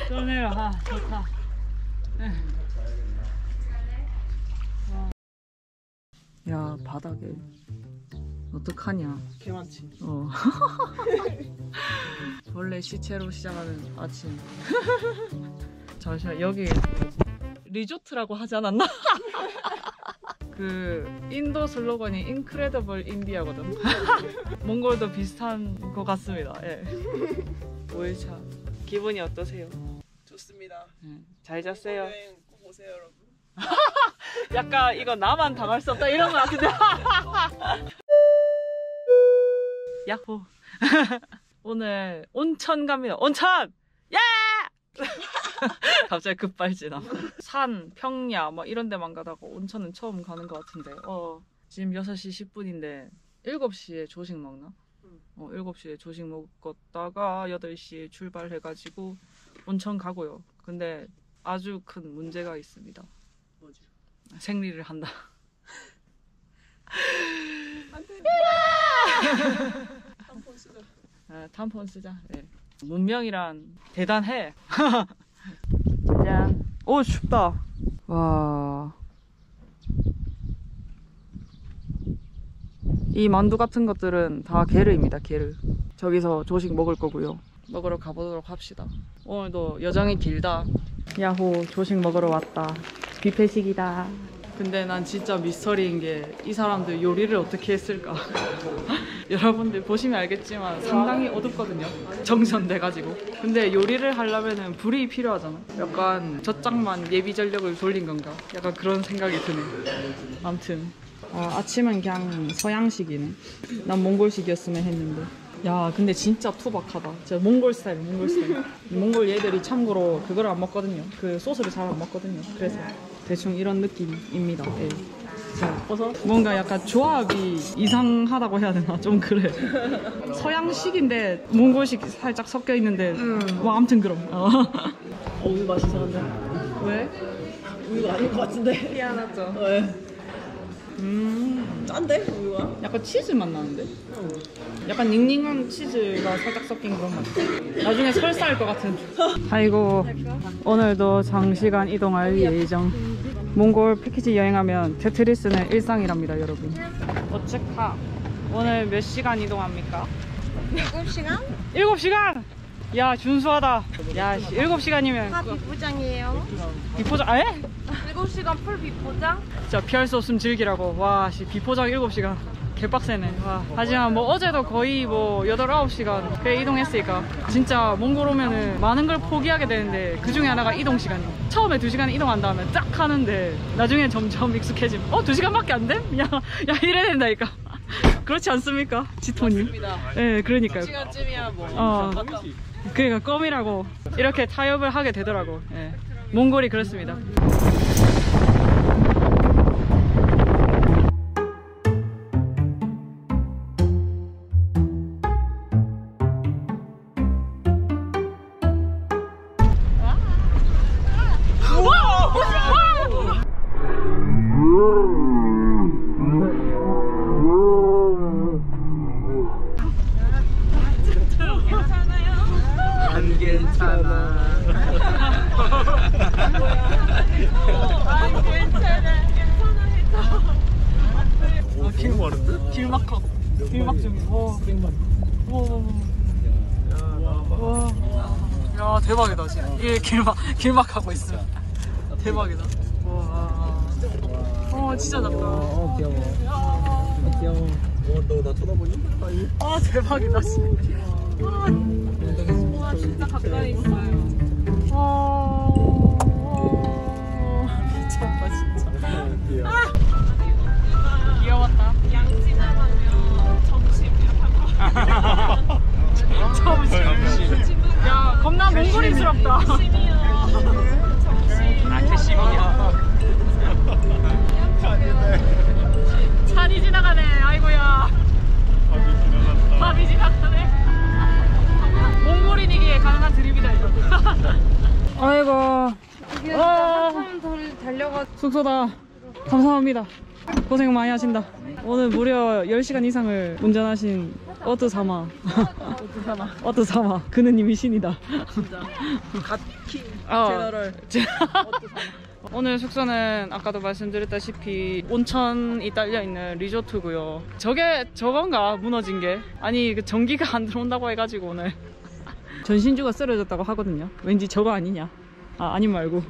좋네요. 아, 좋다. 야, 바닥에 어떡하냐. 개 많지. 원래 시체로 시작하는 아침. 잠시만, 여기 리조트라고 하지 않았나? 그 인도 슬로건이 인크레더블 인디아거든. 몽골도 비슷한 것 같습니다. 예. 5일차 기분이 어떠세요? 좋습니다. 잘 잤어요? 여행 꼭 오세요, 여러분. 약간 이거 나만 당할 수 없다 이런 거 같은데. 야호. 오늘 온천 갑니다. 온천! 야! 갑자기 급발진함. 산, 평야 뭐 이런 데만 가다가 온천은 처음 가는 것 같은데. 지금 6시 10분인데 7시에 조식 먹나? 7시에 조식 먹었다가 8시에 출발해가지고 온천 가고요. 근데 아주 큰 문제가 있습니다. 뭐지? 생리를 한다. 탐폰 쓰자. 탐폰 쓰자. 네. 문명이란 대단해. 짠. 오, 춥다. 와. 이 만두 같은 것들은 다 게르입니다. 게르. 저기서 조식 먹을 거고요. 먹으러 가보도록 합시다. 오늘도 여정이 길다. 야호, 조식 먹으러 왔다. 뷔페식이다. 근데 난 진짜 미스터리인 게 이 사람들 요리를 어떻게 했을까. 여러분들 보시면 알겠지만 상당히 어둡거든요. 정전돼가지고. 근데 요리를 하려면 불이 필요하잖아. 약간 젖장만 예비 전력을 돌린 건가? 약간 그런 생각이 드네. 아무튼 아침은 그냥 서양식이네. 난 몽골식이었으면 했는데. 야, 근데 진짜 투박하다. 진짜 몽골 스타일, 몽골 스타일. 몽골 얘들이 참고로 그걸 안 먹거든요. 그 소스를 잘 안 먹거든요. 그래서 대충 이런 느낌입니다. 예. 자, 뭔가 약간 조합이 이상하다고 해야 되나? 좀 그래. 서양식인데 몽골식 살짝 섞여 있는데 뭐 아무튼 그럼. 우유 맛이 이상한데? 왜? 우유가 아닌 것 같은데? 희한하죠. 왜? 짠데? 우유가? 약간 치즈 맛 나는데? 약간 닝닝한 치즈가 살짝 섞인 그런 맛. 나중에 설사할 것 같은. 아이고, 오늘도 장시간 이동할 예정. 몽골 패키지 여행하면 테트리스는 일상이랍니다, 여러분. 어쨌카 오늘 몇 시간 이동합니까? 7시간? 7시간! 야, 준수하다. 야, 7시간이면 다 비포장이에요. 비포장, 에? 7시간 풀 비포장? 진짜 피할 수 없으면 즐기라고. 와, 비포장 7시간. 개빡세네. 와. 하지만 뭐 어제도 거의 뭐 8, 9시간 꽤 이동했으니까 진짜 몽골 오면은 많은 걸 포기하게 되는데 그 중에 하나가 이동 시간이야. 처음에 2시간 이동한 다음에 쫙 하는데 나중에 점점 익숙해지면 2시간밖에 안 돼? 야 이래야 된다니까. 그렇지 않습니까? 지토님. 네, 그러니까요. 2시간쯤이야 뭐. 그러니까 껌이라고 이렇게 타협을 하게 되더라고. 네. 몽골이 그렇습니다. 안 괜찮아. 안 괜찮아. 길 많은데? 길막하고 길막 중이야. 와. 야, 대박이다 진짜. 이게 길막하고 있어. 대박이다. 와. 진짜 낫다. 귀여워. 귀여워. 너 나 쳐다보니? 아, 대박이다 진짜. 와, 진짜 가까이 있어요. 미쳤다 진짜. 귀여웠다. 양 지나가면 점심 이렇게 점심. 야, 겁나 몽골인스럽다. 점심이요. 점심. 개심이야. 찬이 지나가네. 아이고야. 밥이 지나가네. 몽골인이기에 가능한 드립이다 이거. 아이고. 한참 달려가. 숙소다. 감사합니다. 고생 많이 하신다. 오늘 무려 10시간 이상을 운전하신 어드사마. 어드사마. 그는 이미 신이다. 갓킹 제너럴. 오늘 숙소는 아까도 말씀드렸다시피 온천이 딸려있는 리조트고요. 저건가 무너진 게? 아니 그 전기가 안 들어온다고 해가지고 오늘 전신주가 쓰러졌다고 하거든요. 왠지 저거 아니냐? 아님 말고.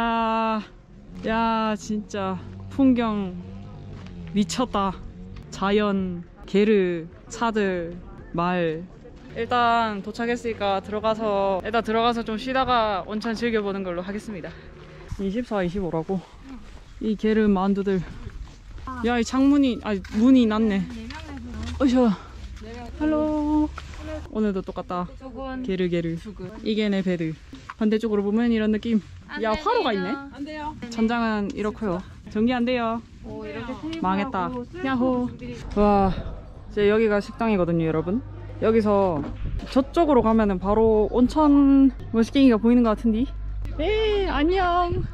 야 진짜 풍경 미쳤다. 자연, 게르, 차들, 말. 일단 도착했으니까 들어가서 좀 쉬다가 온천 즐겨보는 걸로 하겠습니다. 24, 25라고. 이 게르 만두들. 야, 이 창문이, 문이 났네. 어이셔. 할로. 오늘도 똑같다. 게르. 이게 내 베드. 반대쪽으로 보면 이런 느낌. 야, 화로가 있네. 안 돼요. 천장은 이렇고요. 전기 안 돼요. 망했다. 야호. 와, 이제 여기가 식당이거든요, 여러분. 여기서 저쪽으로 가면은 바로 온천 머시갱이가 보이는 것 같은데. 에이, 안녕.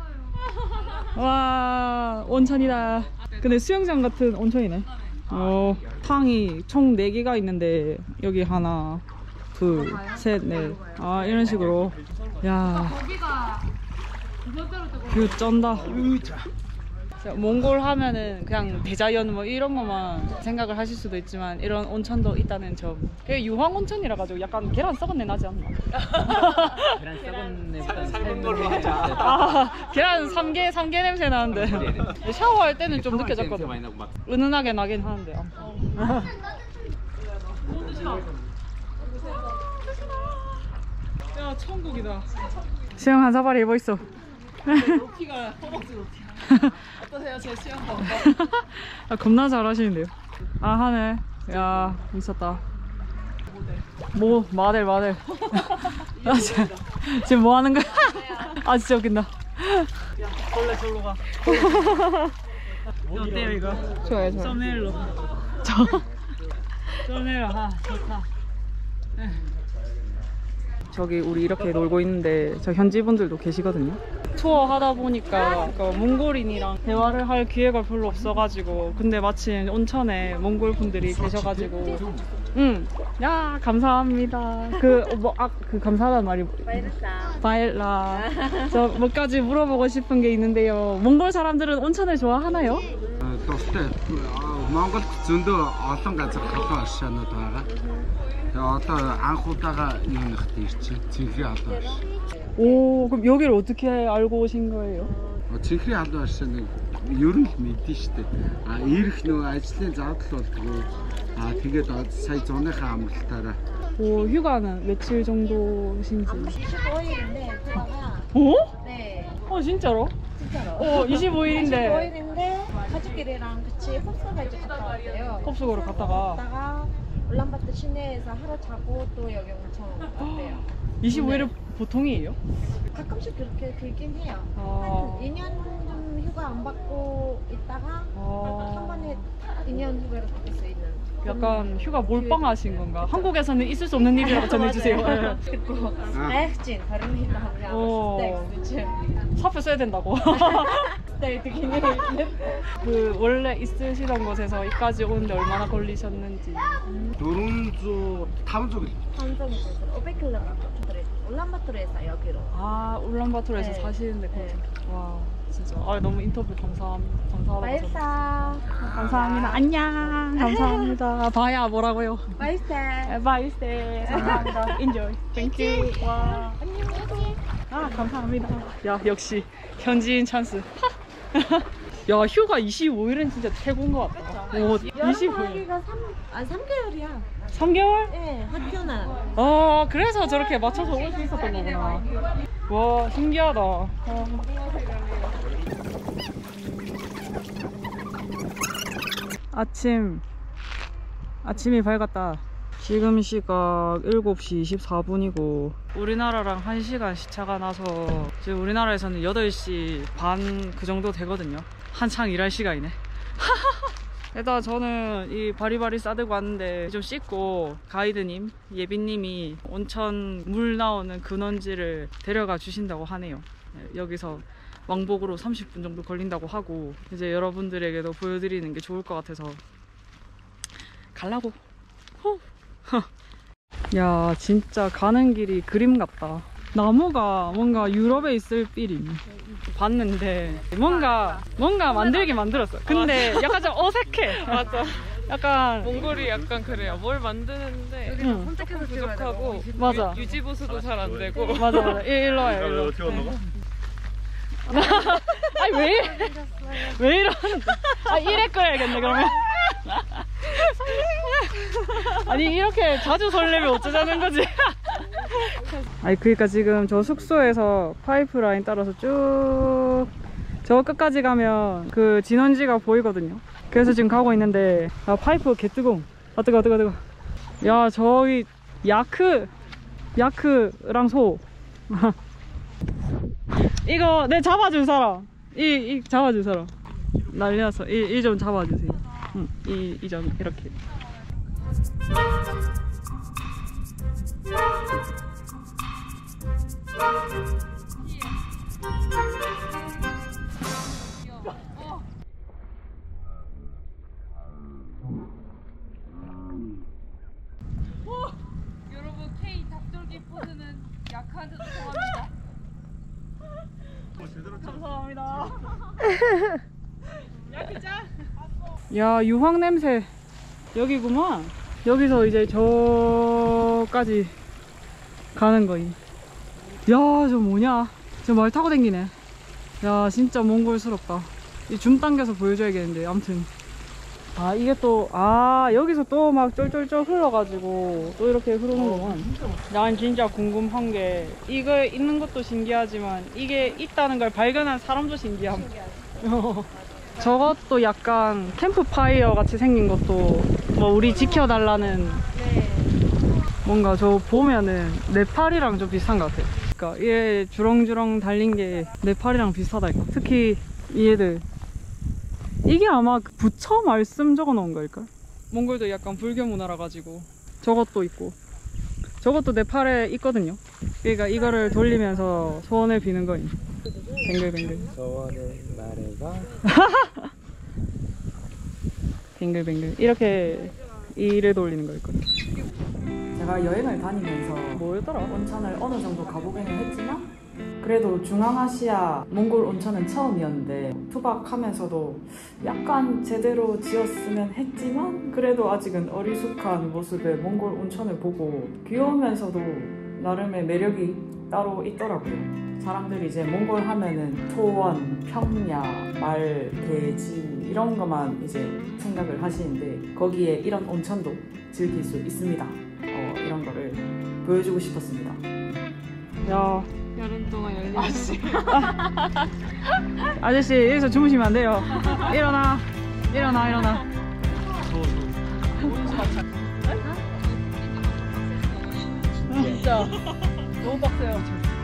와, 온천이다. 근데 수영장 같은 온천이네. 탕이 총 4개가 있는데 여기 하나, 둘, 셋, 넷. 이런 식으로. 야, 뷰 쩐다. 몽골 하면은 그냥 대자연 뭐 이런 것만 생각을 하실 수도 있지만 이런 온천도 있다는 점. 그게 유황 온천이라 가지고 약간 계란 썩은 내 나지 않나? 계란 썩은 내보다 삶은 걸로 하자. 계란 삼계 냄새 나는데 샤워할 때는 좀 느껴졌거든. 은은하게 나긴 하는데. 야, 천국이다. 수영 한 사발이 해보 있어. 로티가 허벅지 로티. 어떠세요, 제 수영복? 겁나 잘하시는데요. 하네. 야, 미쳤다. 마델. 지금 뭐 하는 거야? 진짜 웃긴다. 야, 원래 절로 가. 어때요, 이거? 좋아요. 썸네일로. 썸네일로. 좋다. 저기 우리 이렇게 놀고 있는데 저 현지 분들도 계시거든요. 투어 하다 보니까 몽골인이랑 대화를 할 기회가 별로 없어가지고, 근데 마침 온천에 몽골 분들이 계셔가지고. 야, 감사합니다. 그 감사하다는 말이 바일라. 저 몇 가지 물어보고 싶은 게 있는데요. 몽골 사람들은 온천을 좋아하나요? Монгол зөндөө олон газар халуун аршаанууд байгаа. Тэгээ одоо анх удаага юу нэгт ирчих. Цэнхри халуун арш. 오, 그럼 여기를 어떻게 알고 오신 거예요? Цэнхри халуун аршааныг ер нь л мэдэн штэ. Ирэх нөгөө ажлын зардал болдгоо. Тэгээд сая зуныхаа амралтаараа. 오, 휴가는 며칠 정도신지? 25일인데 휴가가 어? 네 진짜로? 진짜로 25일인데 25일인데 가족끼리랑 같이 홉스가 이제 갔다 왔대요. 홉스고로 갔다가 갔다가 울란바토 시내에서 하루 자고 또 여기 온천 갔대요. 25일은 보통이에요? 가끔씩 그렇게 길긴 해요. 아. 한 2년 좀 휴가 안 받고 있다가 한 번에 2년 휴가를 받을 수 있는. 약간 휴가 몰빵하신 건가? 한국에서는 있을 수 없는 일이라고 전해주세요. 그리고 다이어트진 다른 일도 하고 오. 요즘 사표 써야 된다고. 다이어트 기능이 그 원래 있으시던 곳에서 여기까지 오는데 얼마나 걸리셨는지. 400, 500 한정이 500km 울란바토르에서 여기로. 울란바토르에서 네. 사시는데 네. 와, 진짜 너무 인터뷰 감사하다고. 마일사. 감사합니다. 안녕. 감사합니다. 바야 뭐라고요? 마일사. 바이스테. 감사합니다. Enjoy. Thank you. 와. 안녕. 감사합니다. 야, 역시 현지인 찬스. 야, 휴가 25일은 진짜 최고인 것 같다. 오, 25일. 여름하기가 3개월이야. 3개월? 네, 학교는. 그래서 저렇게 맞춰서 올 수 있었던 거구나. 와, 신기하다. 아침이 밝았다. 지금 시각 7시 24분이고 우리나라랑 1시간 시차가 나서 지금 우리나라에서는 8시 반 그 정도 되거든요. 한창 일할 시간이네. 일단 저는 이 바리바리 싸들고 왔는데 좀 씻고 가이드님, 예빈님이 온천 물 나오는 근원지를 데려가 주신다고 하네요. 여기서 왕복으로 30분 정도 걸린다고 하고 이제 여러분들에게도 보여드리는 게 좋을 것 같아서 가려고. 야 진짜 가는 길이 그림 같다. 나무가 뭔가 유럽에 있을 필임. 봤는데 뭔가 만들긴 만들었어. 근데 약간 좀 어색해. 맞아. 약간 몽골이 약간 그래요. 뭘 만드는데 응. 조금 부족하고 맞아. 유지 보수도 잘 안 되고. 맞아. 일로 와요. 일로. 어떻게 건너가? 아니 왜 이러는데? 아 이래 끓여야겠네 그러면. 아니 이렇게 자주 설레면 어쩌자는 거지? 아니 그러니까 지금 저 숙소에서 파이프라인 따라서 쭉 저 끝까지 가면 그 진원지가 보이거든요. 그래서 지금 가고 있는데 아 파이프 개 뜨거움. 아 뜨거. 야 저기 야크랑 소. 이거 내 잡아줄 사람. 이 잡아줄 사람. 난리 났어. 이 좀 잡아주세요. 응, 이 점 이렇게. 여러분 K 닭돌기 포즈는 약한 듯 좋아합니다. 감사합니다. 야 유황 냄새 여기구만. 여기서 이제 저까지 가는 거임. 야 저 뭐냐, 저 말 타고 댕기네. 야 진짜 몽골스럽다. 이 줌 당겨서 보여줘야겠는데. 아무튼 아 이게 또 여기서 또 막 쫄쫄쫄 흘러가지고 또 이렇게 흐르는구만. 난 진짜 궁금한 게 이거 있는 것도 신기하지만 이게 있다는 걸 발견한 사람도 신기함. 저것도 약간 캠프파이어 같이 생긴 것도 뭐 우리 지켜달라는. 뭔가 저 보면은 네팔이랑 좀 비슷한 것 같아. 그러니까 얘 주렁주렁 달린 게 네팔이랑 비슷하다니까. 특히 이 애들. 이게 아마 부처 말씀 적어 놓은 걸까? 몽골도 약간 불교 문화라 가지고 저것도 있고 저것도 네팔에 있거든요. 그러니까 이거를 돌리면서 소원을 비는 거임. 뱅글뱅글. 소원을 말해봐. 뱅글뱅글. 이렇게 이를 돌리는 거였거든. 제가 여행을 다니면서 뭐였더라? 온천을 어느 정도 가보기는 했지만 그래도 중앙아시아 몽골 온천은 처음이었는데 투박하면서도 약간 제대로 지었으면 했지만 그래도 아직은 어리숙한 모습의 몽골 온천을 보고 귀여우면서도 나름의 매력이 따로 있더라고요. 사람들이 이제 몽골 하면은 초원, 평야, 말, 대지 이런 것만 이제 생각을 하시는데 거기에 이런 온천도 즐길 수 있습니다. 이런 거를 보여주고 싶었습니다. 야 여름 동안 열린 아저씨 여기서 주무시면 안 돼요. 일어나. 진짜 너무 빡세요.